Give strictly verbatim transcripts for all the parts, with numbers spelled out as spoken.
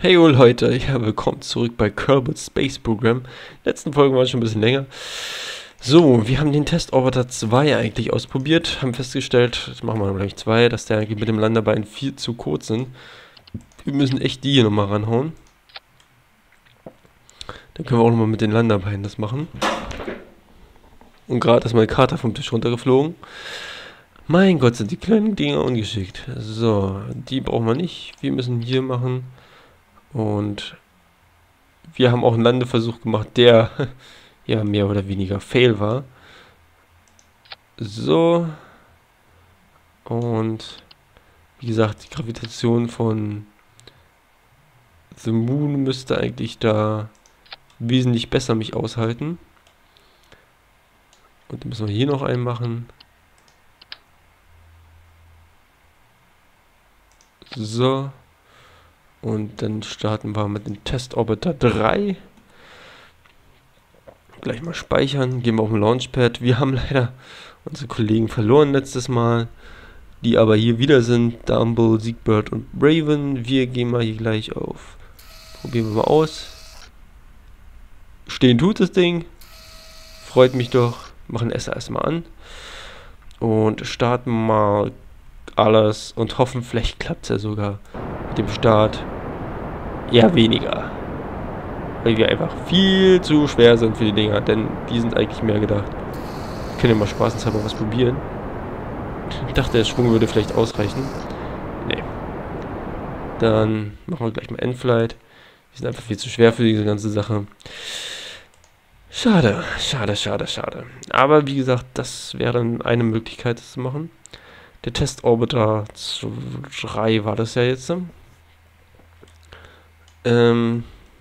Hey yo Leute, ja, willkommen zurück bei Kerbal Space Program. Die letzten Folgen waren schon ein bisschen länger. So, wir haben den Testorbiter zwei eigentlich ausprobiert, haben festgestellt, das machen wir gleich zwei, dass der eigentlich mit dem Landebein viel zu kurz sind. Wir müssen echt die hier nochmal ranhauen. Dann können wir auch nochmal mit den Landebeinen das machen. Und gerade ist meine Karte vom Tisch runtergeflogen. Mein Gott, sind die kleinen Dinger ungeschickt. So, die brauchen wir nicht. Wir müssen hier machen. Und wir haben auch einen Landeversuch gemacht, der ja mehr oder weniger fail war. So. Und wie gesagt, die Gravitation von The Moon müsste eigentlich da wesentlich besser mich aushalten. Und dann müssen wir hier noch einen machen. So. Und dann starten wir mit dem Testorbiter drei. Gleich mal speichern. Gehen wir auf den Launchpad. Wir haben leider unsere Kollegen verloren letztes Mal. Die aber hier wieder sind. Dumble, Siegbird und Raven. Wir gehen mal hier gleich auf. Probieren wir mal aus. Stehen tut das Ding. Freut mich doch. Machen S A S mal an. Und starten mal alles. Und hoffen, vielleicht klappt es ja sogar mit dem Start. Ja, weniger. Weil wir einfach viel zu schwer sind für die Dinger, denn die sind eigentlich mehr gedacht. Wir können ja mal spaßenshalber was probieren. Ich dachte, der Schwung würde vielleicht ausreichen. Nee. Dann machen wir gleich mal Endflight. Die sind einfach viel zu schwer für diese ganze Sache. Schade, schade, schade, schade. Aber wie gesagt, das wäre dann eine Möglichkeit, das zu machen. Der Testorbiter drei war das ja jetzt. Ähm,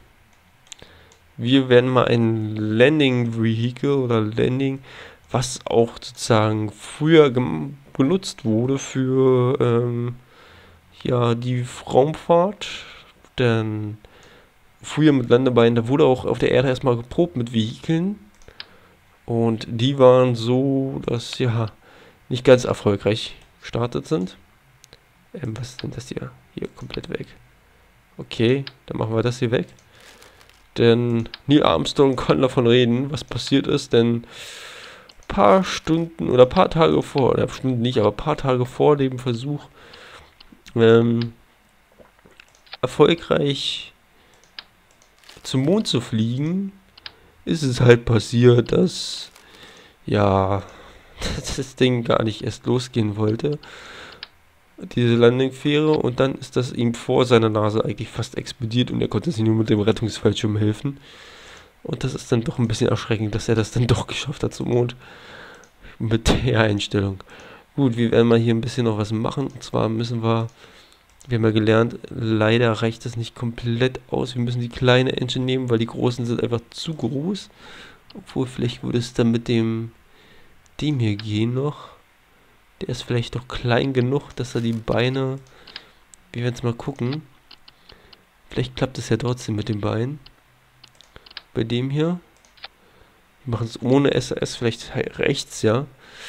wir werden mal ein Landing Vehicle oder Landing, was auch sozusagen früher genutzt wurde für ähm, ja, die Raumfahrt. Denn früher mit Landebeinen, da wurde auch auf der Erde erstmal geprobt mit Vehikeln. Und die waren so, dass ja nicht ganz erfolgreich gestartet sind. Ähm, was ist denn das hier? Hier komplett weg. Okay, dann machen wir das hier weg. Denn Neil Armstrong kann davon reden, was passiert ist, denn ein paar Stunden oder ein paar Tage vor, oder Stunden nicht, aber ein paar Tage vor dem Versuch, ähm, erfolgreich zum Mond zu fliegen, ist es halt passiert, dass, ja, das Ding gar nicht erst losgehen wollte. Diese Landingfähre, und dann ist das ihm vor seiner Nase eigentlich fast explodiert und er konnte sich nur mit dem Rettungsfallschirm helfen. Und das ist dann doch ein bisschen erschreckend, dass er das dann doch geschafft hat zum Mond. Mit der Einstellung. Gut, wir werden mal hier ein bisschen noch was machen. Und zwar müssen wir, wir haben ja gelernt, leider reicht das nicht komplett aus. Wir müssen die kleine Engine nehmen, weil die großen sind einfach zu groß. Obwohl, vielleicht würde es dann mit dem, dem hier gehen noch. Der ist vielleicht doch klein genug, dass er die Beine... Wir werden jetzt mal gucken. Vielleicht klappt es ja trotzdem mit den Beinen. Bei dem hier. Wir machen es ohne S A S, vielleicht rechts, ja.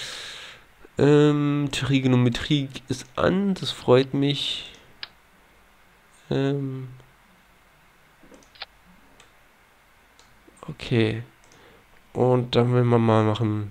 Ähm, Trigonometrie ist an, das freut mich. Ähm... Okay. Und dann werden wir mal machen...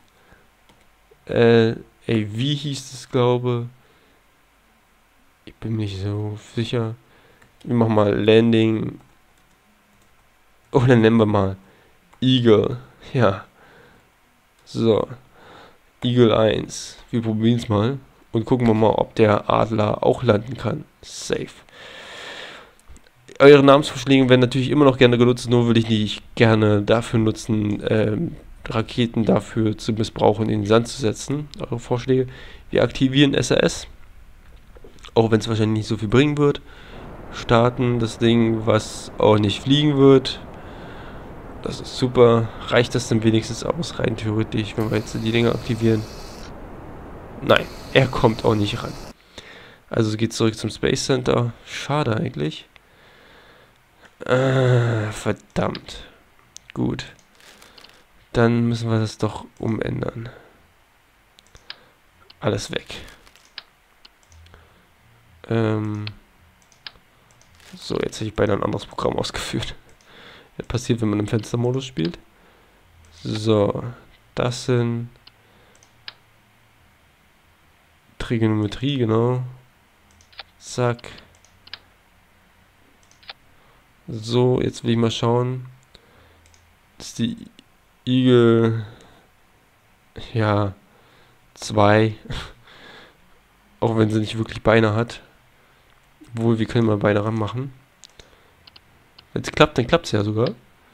Äh... Ey, wie hieß das, glaube ich? bin mir nicht so sicher. Wir machen mal Landing. Oder nennen wir mal Eagle. Ja. So. Eagle eins. Wir probieren es mal. Und gucken wir mal, ob der Adler auch landen kann. Safe. Eure Namensvorschläge werden natürlich immer noch gerne genutzt, nur will ich nicht gerne dafür nutzen, ähm, Raketen dafür zu missbrauchen, in den Sand zu setzen. Eure Vorschläge. Wir aktivieren S A S. Auch wenn es wahrscheinlich nicht so viel bringen wird. Starten das Ding, was auch nicht fliegen wird. Das ist super. Reicht das denn wenigstens aus, rein theoretisch, wenn wir jetzt die Dinger aktivieren? Nein, er kommt auch nicht ran. Also geht zurück zum Space Center. Schade eigentlich. Äh, verdammt. Gut. Dann müssen wir das doch umändern. Alles weg. Ähm, So, jetzt hätte ich beinahe ein anderes Programm ausgeführt. Das passiert, wenn man im Fenstermodus spielt. So, das sind Trigonometrie, genau. Zack. So, jetzt will ich mal schauen. Das ist die Igel. Ja, zwei. Auch wenn sie nicht wirklich Beine hat. Obwohl, wir können mal Beine ranmachen. Wenn es klappt, dann klappt es ja sogar.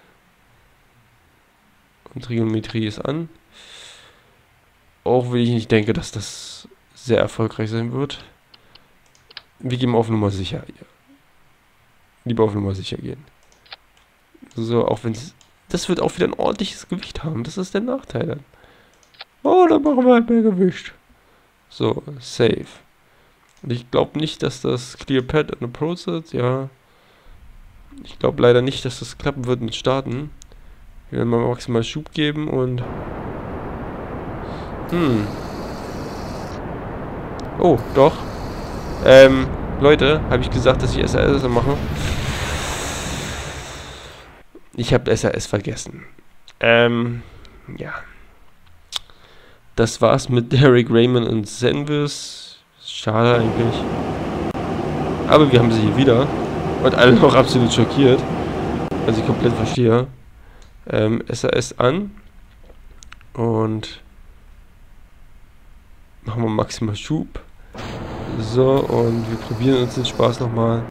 Und Trigonometrie ist an. Auch wenn ich nicht denke, dass das sehr erfolgreich sein wird. Wir gehen auf Nummer sicher. Ja. Lieber auf Nummer sicher gehen. So, auch wenn es... Das wird auch wieder ein ordentliches Gewicht haben. Das ist der Nachteil dann. Oh, dann machen wir halt mehr Gewicht. So, save. Und ich glaube nicht, dass das Clear Pad in the Process, ja. Ich glaube leider nicht, dass das klappen wird mit Starten. Wir werden mal maximal Schub geben und... Hm. Oh, doch. Ähm, Leute, habe ich gesagt, dass ich S R S mache? Ich habe S R S vergessen. Ähm, ja. Das war's mit Derek Raymond und Senvis. Schade eigentlich. Aber wir haben sie hier wieder. Und alle noch absolut schockiert. Was ich komplett verstehe. Ähm, S R S an. Und machen wir maximal Schub. So, und wir probieren uns den Spaß nochmal.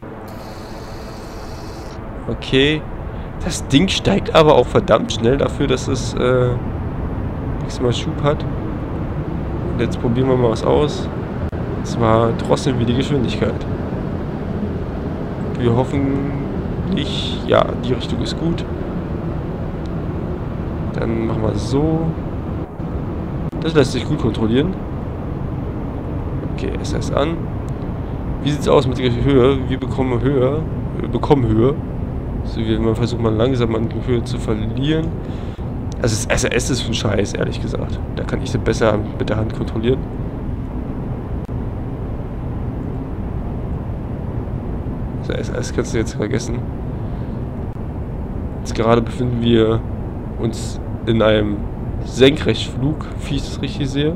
Okay. Das Ding steigt aber auch verdammt schnell dafür, dass es äh, maximal Schub hat. Und jetzt probieren wir mal was aus. Und zwar drosseln wir die Geschwindigkeit. Wir hoffen nicht... Ja, die Richtung ist gut. Dann machen wir so. Das lässt sich gut kontrollieren. Okay, S S an. Wie sieht es aus mit der Höhe? Wir bekommen Höhe. Wir bekommen Höhe. So, wir mal versuchen mal langsam an die Höhe zu verlieren. Also das S R S ist ein Scheiß, ehrlich gesagt. Da kann ich sie besser mit der Hand kontrollieren. Das S R S kannst du jetzt vergessen. Jetzt gerade befinden wir uns in einem Senkrechtflug, wie ich das richtig sehe.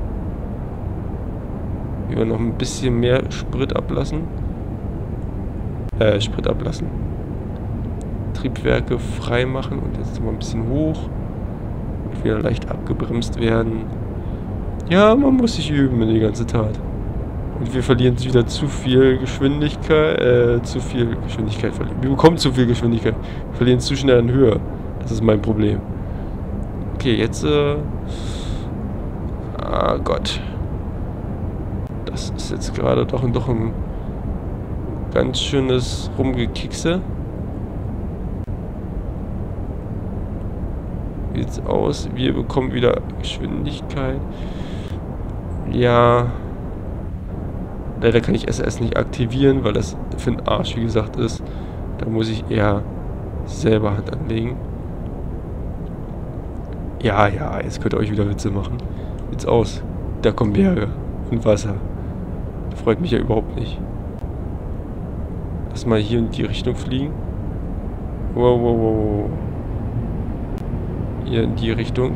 Wir werden noch ein bisschen mehr Sprit ablassen. Äh, Sprit ablassen. Triebwerke frei machen und jetzt mal ein bisschen hoch. Und wieder leicht abgebremst werden. Ja, man muss sich üben in die ganze Tat. Und wir verlieren wieder zu viel Geschwindigkeit, äh, zu viel Geschwindigkeit verlieren. Wir bekommen zu viel Geschwindigkeit. Wir verlieren zu schnell an Höhe. Das ist mein Problem. Okay, jetzt, äh... Ah Gott. Das ist jetzt gerade doch, doch ein ganz schönes Rumgekickse. Wie sieht's aus? Wir bekommen wieder Geschwindigkeit. Ja. Leider kann ich S R S nicht aktivieren, weil das für den Arsch, wie gesagt, ist. Da muss ich eher selber Hand anlegen. Ja, ja, jetzt könnt ihr euch wieder Witze machen. Wie sieht's aus? Da kommen Berge und Wasser. Freut mich ja überhaupt nicht. Lass mal hier in die Richtung fliegen. Wow, wow, wow. Hier in die Richtung.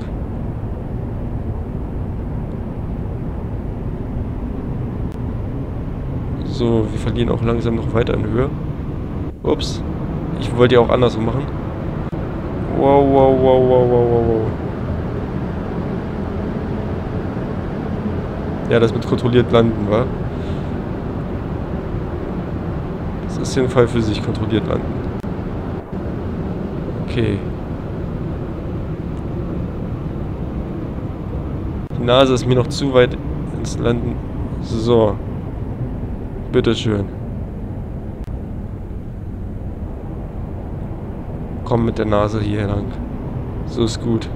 So, wir verlieren auch langsam noch weiter in Höhe. Ups. Ich wollte ja auch andersrum machen. Wow, wow, wow, wow, wow, wow, wow. Ja, das mit kontrolliert landen, wa? Das ist hier ein Fall für sich, kontrolliert landen. Okay. Die Nase ist mir noch zu weit ins Landen. So. Bitteschön. Komm mit der Nase hier lang. So ist gut.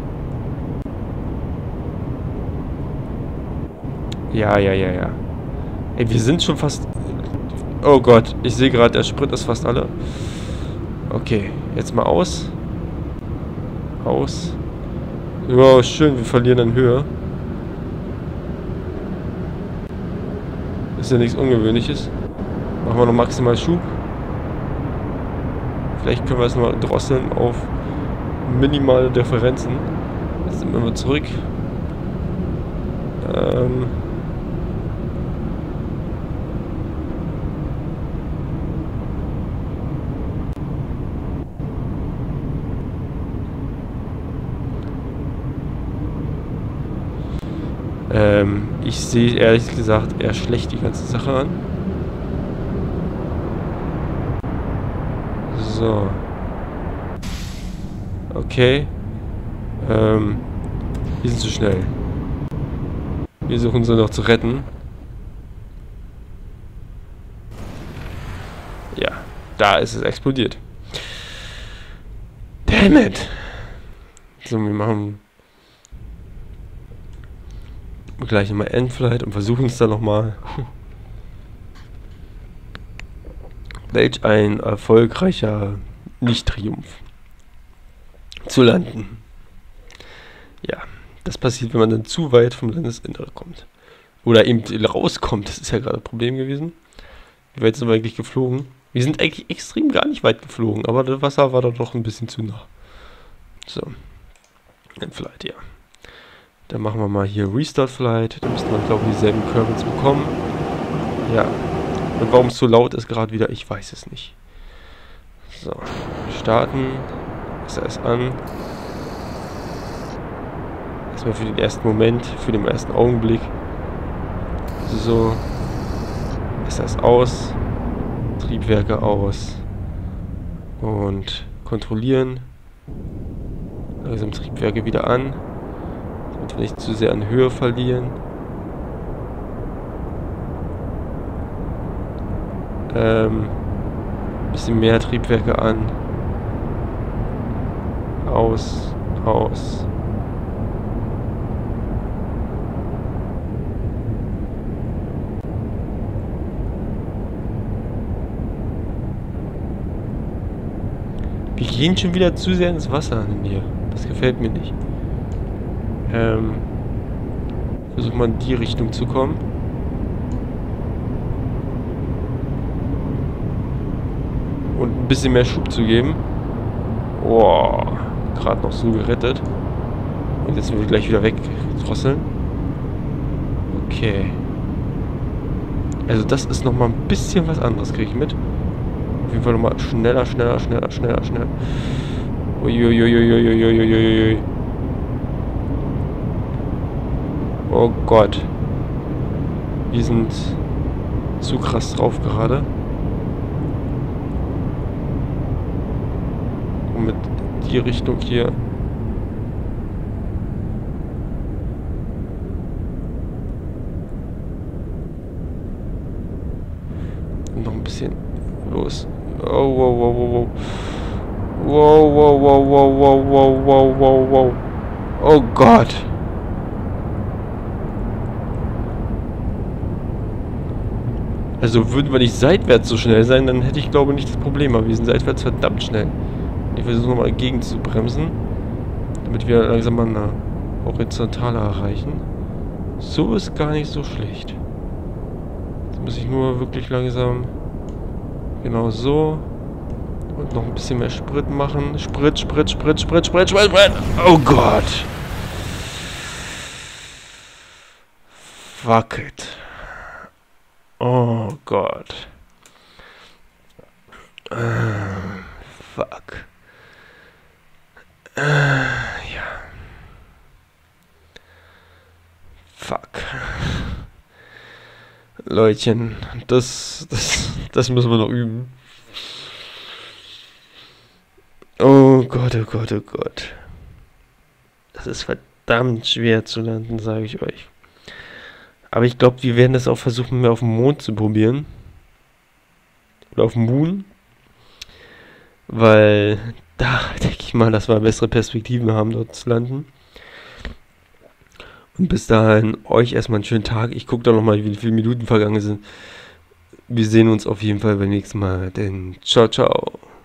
Ja, ja, ja, ja. Ey, wir sind schon fast... Oh Gott, ich sehe gerade, der Sprit ist fast alle. Okay, jetzt mal aus. Aus. Wow, schön, wir verlieren an Höhe. Ist ja nichts Ungewöhnliches. Machen wir noch maximal Schub. Vielleicht können wir es mal drosseln auf minimale Differenzen. Jetzt sind wir mal zurück. Ähm... Ähm, ich sehe ehrlich gesagt eher schlecht die ganze Sache an. So. Okay. Ähm, wir sind zu schnell. Wir suchen sie noch zu retten. Ja, da ist es explodiert. Damn it! So, wir machen gleich nochmal Endflight und versuchen es dann nochmal. Welch ein erfolgreicher Nicht-Triumph. Zu landen. Ja, das passiert, wenn man dann zu weit vom Landesinnere kommt. Oder eben rauskommt, das ist ja gerade ein Problem gewesen. Wie weit sind wir eigentlich geflogen? Wir sind eigentlich extrem gar nicht weit geflogen, aber das Wasser war da doch ein bisschen zu nah. So. Endflight, ja. Dann machen wir mal hier Restart Flight. Da müsste man, glaube ich, dieselben Kerbals bekommen. Ja. Und warum es so laut ist gerade wieder, ich weiß es nicht. So. Starten. S R S an. Erstmal für den ersten Moment, für den ersten Augenblick. So. S R S aus. Triebwerke aus. Und kontrollieren. Langsam Triebwerke wieder an. Damit wir nicht zu sehr an Höhe verlieren. Ähm, bisschen mehr Triebwerke an. Aus, aus. Wir gehen schon wieder zu sehr ins Wasser in hier. Das gefällt mir nicht. Ähm, versuch mal in die Richtung zu kommen. Und ein bisschen mehr Schub zu geben. Oh, gerade noch so gerettet. Und jetzt sind wir gleich wieder wegdrosseln. Okay. Also das ist nochmal ein bisschen was anderes, kriege ich mit. Auf jeden Fall nochmal schneller, schneller, schneller, schneller, schneller. Uiuiuiuiuiuiuiui. Oh Gott. Wir sind zu krass drauf gerade. Und mit die Richtung hier. Und noch ein bisschen los. Oh, wow, wow, wow, wow. Wow, wow, wow, wow, wow, wow, wow, wow, wow. Oh Gott. Also würden wir nicht seitwärts so schnell sein, dann hätte ich glaube nicht das Problem. Aber wir sind seitwärts verdammt schnell. Ich versuche nochmal gegen zu bremsen. Damit wir langsam mal eine Horizontale erreichen. So ist gar nicht so schlecht. Jetzt muss ich nur wirklich langsam... Genau so. Und noch ein bisschen mehr Sprit machen. Sprit, Sprit, Sprit, Sprit, Sprit, Sprit, Sprit. Oh Gott. Fuck it. Oh Gott. Uh, fuck. Uh, ja. Fuck. Leutchen, das, das, das müssen wir noch üben. Oh Gott, oh Gott, oh Gott. Das ist verdammt schwer zu landen, sage ich euch. Aber ich glaube, wir werden das auch versuchen, mehr auf dem Mond zu probieren. Oder auf dem Moon. Weil da denke ich mal, dass wir bessere Perspektiven haben, dort zu landen. Und bis dahin, euch erstmal einen schönen Tag. Ich gucke da nochmal, wie viele Minuten vergangen sind. Wir sehen uns auf jeden Fall beim nächsten Mal. Denn ciao, ciao.